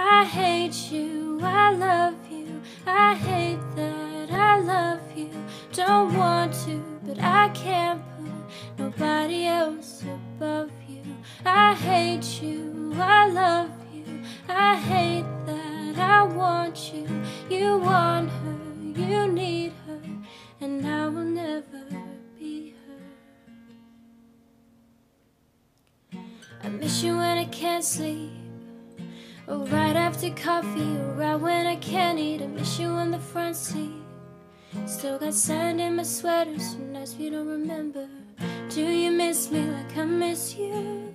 I hate you, I love you, I hate that I love you. Don't want to, but I can't put nobody else above you. I hate you, I love you, I hate that I want you. You want her, you need her, and I will never be her. I miss you when I can't sleep, or right after coffee, or right when I can't eat. I miss you on the front seat. Still got sand in my sweater, some nights we don't remember. Do you miss me like I miss you?